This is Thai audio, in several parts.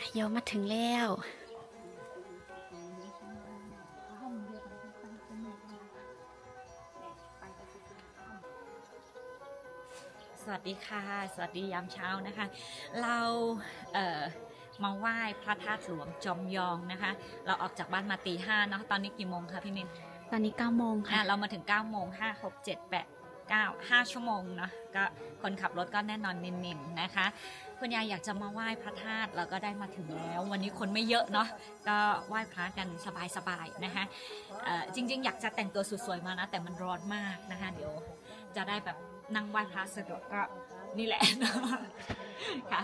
โยมาถึงแล้วสวัสดีค่ะสวัสดียามเช้านะคะเรามาไหว้พระธาตุหลวงจอมยองนะคะเราออกจากบ้านมาตี 5เนาะตอนนี้กี่โมงคะพี่มินตอนนี้9 โมงค่ะเรามาถึง9 โมง5 6 7 8 9 5 ชั่วโมงเนาะก็คนขับรถก็แน่นอนนิ่มๆนะคะคุณยายอยากจะมาไหว้พระธาตุเราก็ได้มาถึงแล้ววันนี้คนไม่เยอะเนาะก็ไหว้พระกันสบายๆนะคะจริงๆอยากจะแต่งตัวสวยๆมานะแต่มันร้อนมากนะคะเดี๋ยวจะได้แบบนั่งไหว้พระสะดวกก็นี่แหละค่ะ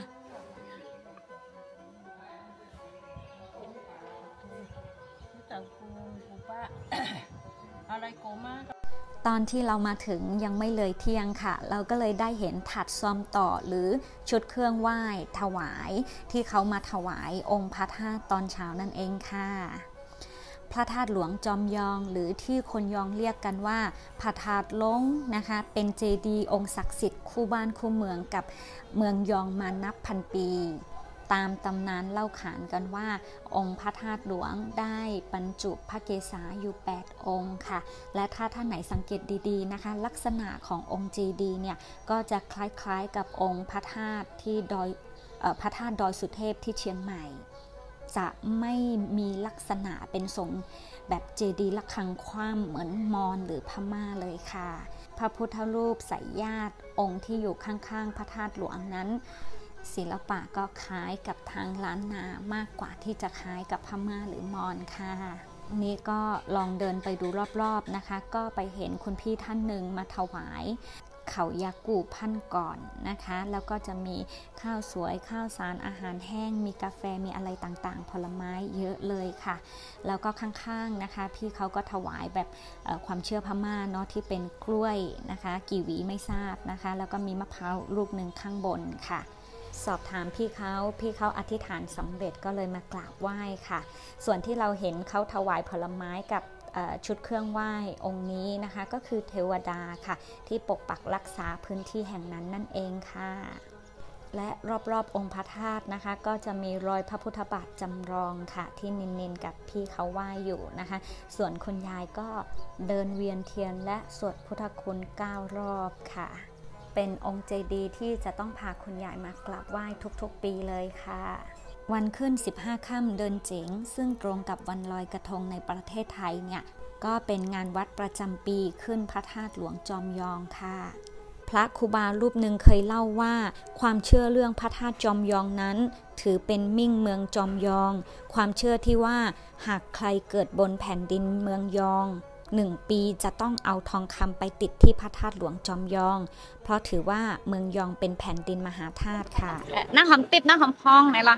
ตอนที่เรามาถึงยังไม่เลยเที่ยงค่ะเราก็เลยได้เห็นถัดซ้อมต่อหรือชุดเครื่องไหว้ถวายที่เขามาถวายองค์พระธาตุตอนเช้านั่นเองค่ะพระธาตุหลวงจอมยองหรือที่คนยองเรียกกันว่าพระธาตุล้งนะคะเป็นเจดีย์องค์ศักดิ์สิทธิ์คู่บ้านคู่เมืองกับเมืองยองมานับพันปีตามตำนานเล่าขานกันว่าองค์พระธาตุหลวงได้บรรจุพระเกศาอยู่8องค์ค่ะและถ้าท่านไหนสังเกตดีๆนะคะลักษณะขององค์เจดีย์เนี่ยก็จะคล้ายๆกับองค์พระธาตุที่พระธาตุดอยสุเทพที่เชียงใหม่จะไม่มีลักษณะเป็นทรงแบบเจดีย์ระฆังคว่ำเหมือนมอญหรือพม่าเลยค่ะพระพุทธรูปไสยญาติองค์ที่อยู่ข้างๆพระธาตุหลวงนั้นศิลปะก็คล้ายกับทางล้านนามากกว่าที่จะคล้ายกับพม่าหรือมอญค่ะนี่ก็ลองเดินไปดูรอบๆนะคะก็ไปเห็นคุณพี่ท่านหนึ่งมาถวายเขายากูพันก่อนนะคะแล้วก็จะมีข้าวสวยข้าวสารอาหารแห้งมีกาแฟมีอะไรต่างๆผลไม้เยอะเลยค่ะแล้วก็ข้างๆนะคะพี่เขาก็ถวายแบบความเชื่อพม่าเนาะที่เป็นกล้วยนะคะกี่หวีไม่ทราบนะคะแล้วก็มีมะพร้าวลูกหนึ่งข้างบนค่ะสอบถามพี่เขาอธิษฐานสำเร็จก็เลยมากราบไหว้ค่ะส่วนที่เราเห็นเขาถวายผลไม้กับชุดเครื่องไหว้องค์นี้นะคะก็คือเทวดาค่ะที่ปกปักรักษาพื้นที่แห่งนั้นนั่นเองค่ะและรอบๆองค์พระธาตุนะคะก็จะมีรอยพระพุทธบาทจำลองค่ะที่เน้นๆกับพี่เขาไหว้อยู่นะคะส่วนคุณยายก็เดินเวียนเทียนและสวดพุทธคุณ9 รอบค่ะเป็นองค์เจดีย์ที่จะต้องพาคุณยายมากราบไหว้ทุกๆปีเลยค่ะวันขึ้น15 ค่ำเดือนเจ๋งซึ่งตรงกับวันลอยกระทงในประเทศไทยเนี่ยก็เป็นงานวัดประจำปีขึ้นพระธาตุหลวงจอมยองค่ะพระครูบารูปหนึ่งเคยเล่าว่าความเชื่อเรื่องพระธาตุจอมยองนั้นถือเป็นมิ่งเมืองจอมยองความเชื่อที่ว่าหากใครเกิดบนแผ่นดินเมืองยอง1 ปีจะต้องเอาทองคำไปติดที่พระธาตุหลวงจอมยองเพราะถือว่าเมืองยองเป็นแผ่นดินมหาธาตุค่ะหน้าหอมติดหน้าหอมพองไหนล่ะ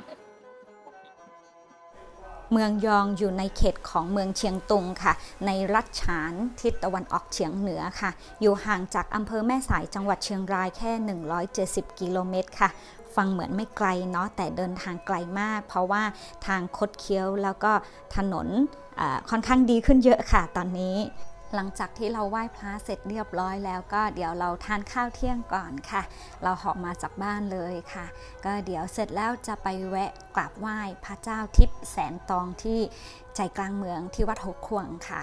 เมืองยองอยู่ในเขตของเมืองเชียงตุงค่ะในรัฐฉานทิศตะวันออกเฉียงเหนือค่ะอยู่ห่างจากอำเภอแม่สายจังหวัดเชียงรายแค่170 กิโลเมตรค่ะฟังเหมือนไม่ไกลเนาะแต่เดินทางไกลมากเพราะว่าทางคดเคี้ยวแล้วก็ถนนค่อนข้างดีขึ้นเยอะค่ะตอนนี้หลังจากที่เราไหว้พระเสร็จเรียบร้อยแล้วก็เดี๋ยวเราทานข้าวเที่ยงก่อนค่ะเราเหาะมาจากบ้านเลยค่ะก็เดี๋ยวเสร็จแล้วจะไปแวะกราบไหว้พระเจ้าทิพย์แสนตองที่ใจกลางเมืองที่วัดหกขวงค่ะ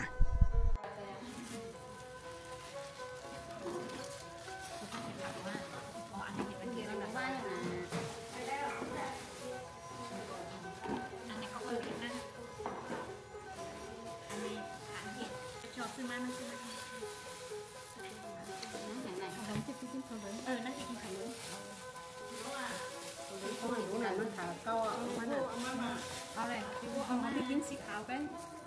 เอาเลยเอาไปกินสีขาวไป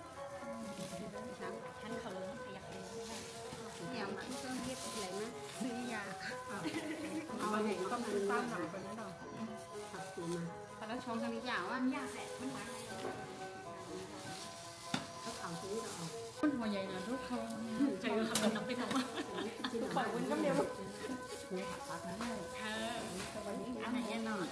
ฉันเขาเลยขยับเลยอย่ามาเครื่องเทศอะไรนะซื้อยาเอาอะไรก็คือตั้งหนักไปแล้วเนาะตัดตัวมาแล้วชงกันอีกอย่างว่ายาแสบมันหวานเขาเขาซื้อเราเอาคนหัวใหญ่นะทุกคนใจเราทำกันน้ำไปทำขอบคุณก็เดียวผักนะค่ะอันไหนแน่นอน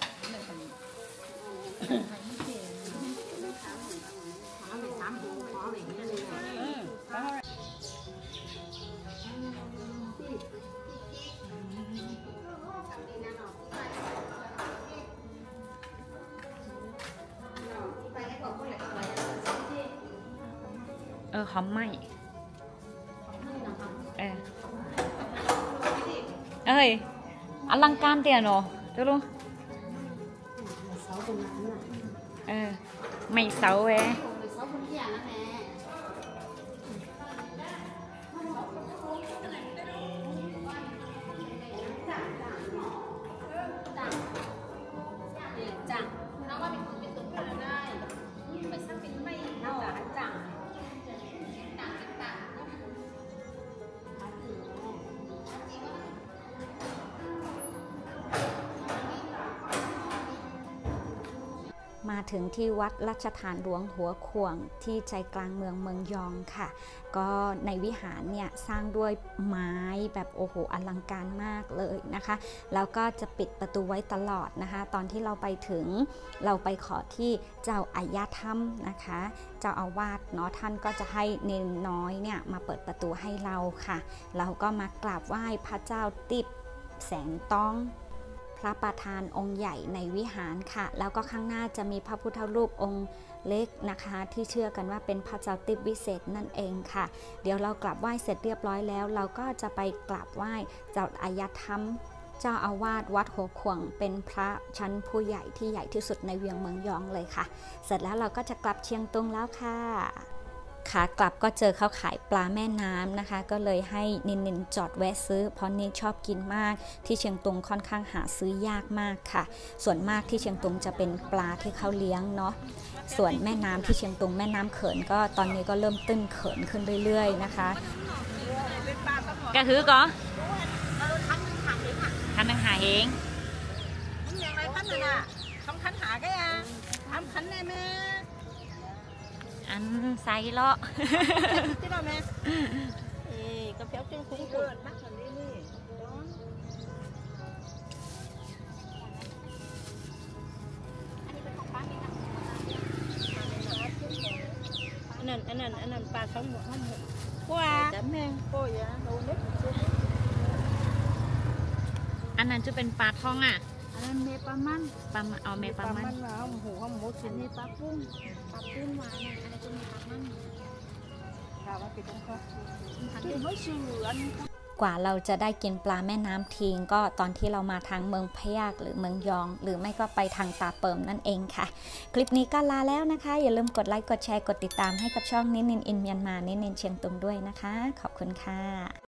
หอมไหมเอ้ยอลังการเตี่ยเนาะดูลูไม่เสาเว้ยมาถึงที่วัดราชทานหลวงหัวขวงที่ใจกลางเมืองยองค่ะก็ในวิหารเนี่ยสร้างด้วยไม้แบบโอ้โหอลังการมากเลยนะคะแล้วก็จะปิดประตูไว้ตลอดนะคะตอนที่เราไปถึงเราไปขอที่เจ้าอายาธรรมนะคะเจ้าอาวาสเนาะท่านก็จะให้เนนน้อยเนี่ยมาเปิดประตูให้เราค่ะเราก็มากราบไหว้พระเจ้าติบแสงต้องพระประธานองค์ใหญ่ในวิหารค่ะแล้วก็ข้างหน้าจะมีพระพุทธรูปองค์เล็กนะคะที่เชื่อกันว่าเป็นพระเจ้าติ๊บวิเศษนั่นเองค่ะเดี๋ยวเรากราบไหว้เสร็จเรียบร้อยแล้วเราก็จะไปกราบไหว้เจ้าอายธรรมเจ้าอาวาสวัดหัวขวงเป็นพระชั้นผู้ใหญ่ที่ใหญ่ที่สุดในเวียงเมืองยองเลยค่ะเสร็จแล้วเราก็จะกลับเชียงตุงแล้วค่ะขากลับก็เจอเขาขายปลาแม่น้ำนะคะก็เลยให้นินจอดแวะซื้อเพราะนี่ชอบกินมากที่เชียงตุงค่อนข้างหาซื้อยากมากค่ะส่วนมากที่เชียงตุงจะเป็นปลาที่เขาเลี้ยงเนาะส่วนแม่น้ำที่เชียงตุงแม่น้ำเขินก็ตอนนี้ก็เริ่มตื้นเขินขึ้นเรื่อยๆนะคะกระถือก็คันหนึ่งหาเองมันยังไงคันน่ะทำคันหาก็ยังทำคันแน่แม่อันใส่เลาะที่เราแม่กระเพาะจึงคุ้งเกิดมากกว่านี้นี่อันนั้นปลาทั้งหมดว้าแต่แมงโป้ยนะโดนเล็กอันนั้นจะเป็นปลาทองอ่ะอันนั้นเมปลามันเอาเมปลามันว่าหูข้าวหมูชิ้นนี้ปลาปุ้งหวานเนี่ยอันนี้จะมีปลามันกว่าเราจะได้กินปลาแม่น้ำทิงก็ตอนที่เรามาทางเมืองพะยากหรือเมืองยองหรือไม่ก็ไปทางตาเปิมนั่นเองค่ะคลิปนี้ก็ลาแล้วนะคะอย่าลืมกดไลค์กดแชร์กดติดตามให้กับช่องนินอินเมียนมานินเชียงตุงด้วยนะคะขอบคุณค่ะ